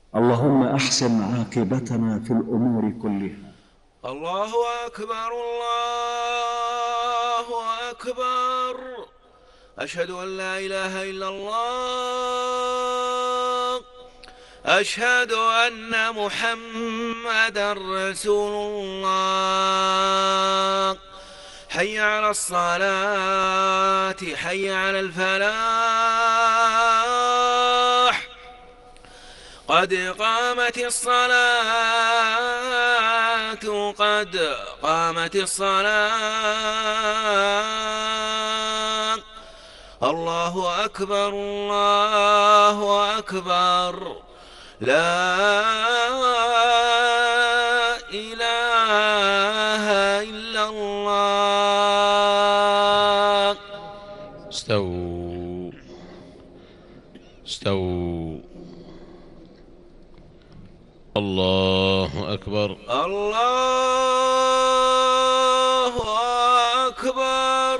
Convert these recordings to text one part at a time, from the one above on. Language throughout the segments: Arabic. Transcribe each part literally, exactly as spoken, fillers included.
اللهم أحسن عاقبتنا في الأمور كلها. الله أكبر الله أكبر. أشهد أن لا إله إلا الله. أشهد أن محمدا رسول الله. حي على الصلاة، حي على الفلاح. قد قامت الصلاة، قد قامت الصلاة. الله أكبر الله أكبر. لا إله إلا الله. استووا استووا. الله أكبر. الله أكبر.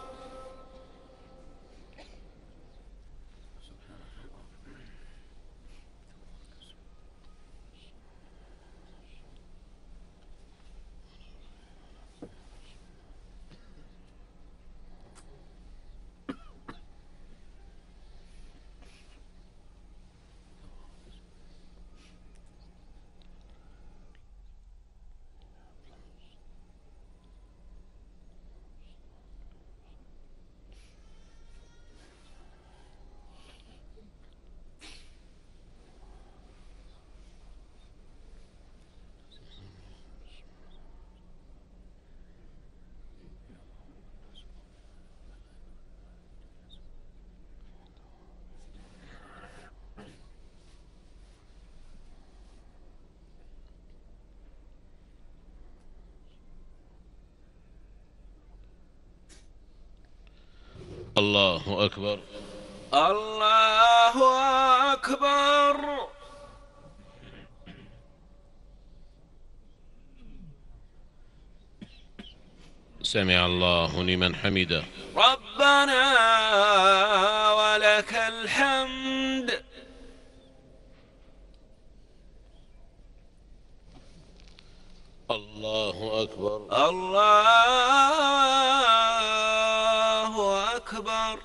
الله أكبر. الله أكبر. سمع الله لمن حمده. ربنا ولك الحمد. الله أكبر. الله أكبر.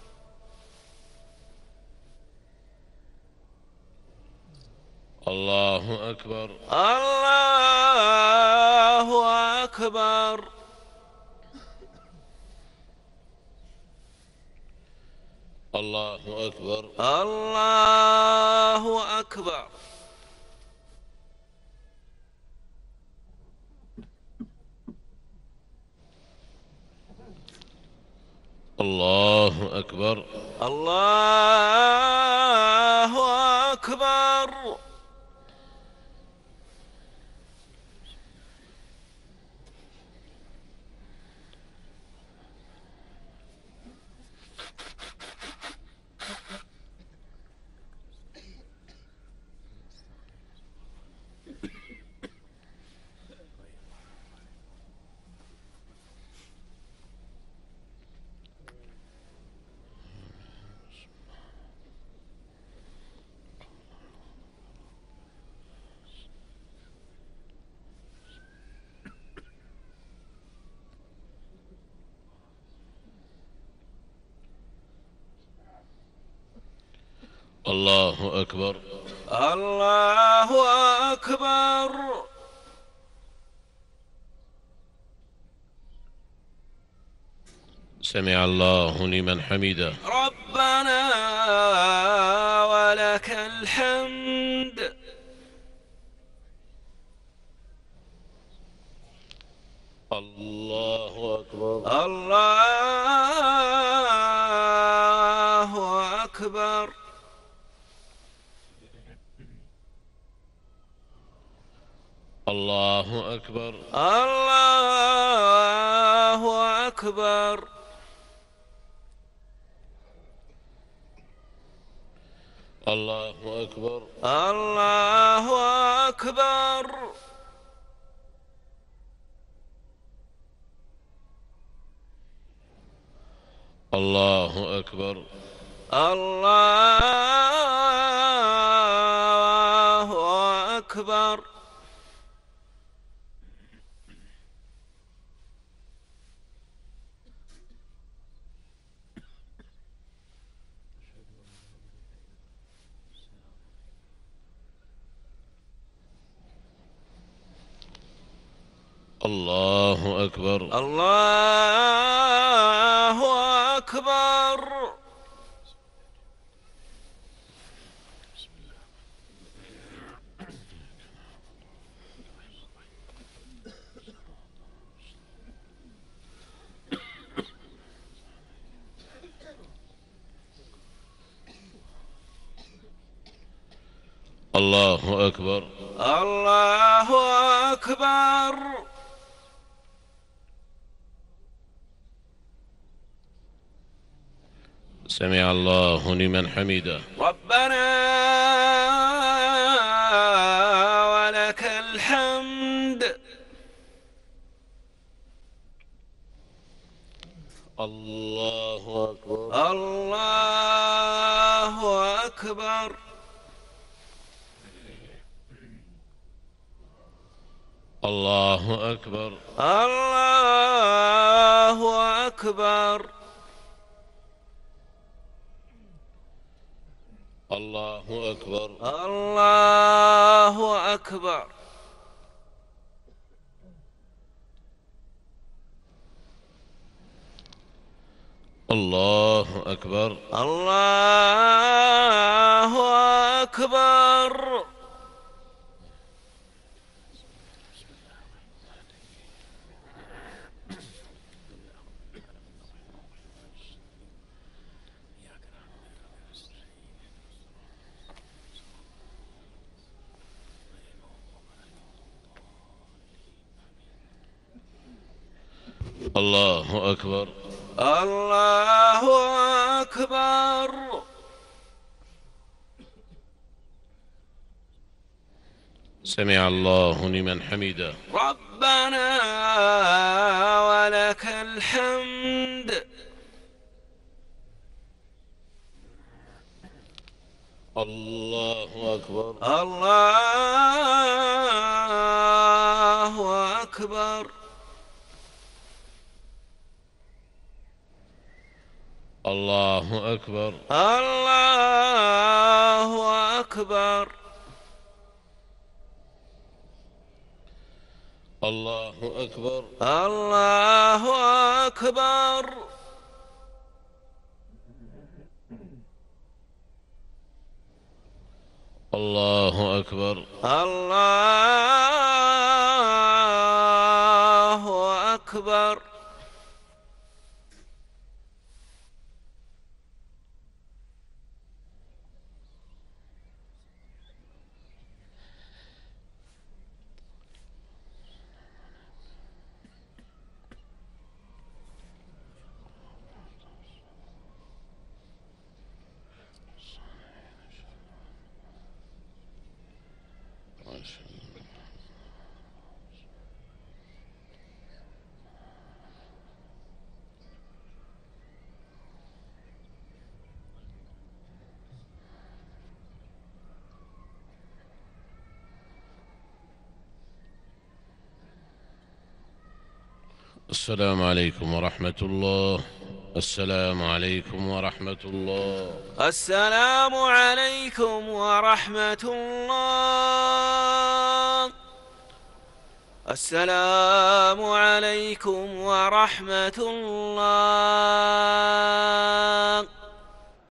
الله أكبر. الله أكبر. الله أكبر. الله أكبر. الله أكبر. الله أكبر. الله أكبر. الله أكبر. سمع الله لمن حمده. ربنا ولك الحمد. الله أكبر. الله أكبر. الله أكبر. الله أكبر. الله أكبر. الله أكبر. الله أكبر. الله أكبر. الله أكبر. الله أكبر. الله أكبر. الله أكبر. سمع الله لمن حمده. ربنا ولك الحمد. الله أكبر. الله أكبر. الله أكبر. الله أكبر. الله أكبر. الله أكبر. الله أكبر. الله أكبر. الله أكبر. الله أكبر. سمع الله لمن حمده. ربنا ولك الحمد. الله أكبر. الله أكبر. الله أكبر. الله أكبر. الله أكبر. الله أكبر. الله أكبر. الله أكبر. السلام عليكم ورحمة الله. السلام عليكم ورحمة الله. السلام عليكم ورحمة الله. السلام عليكم ورحمة الله.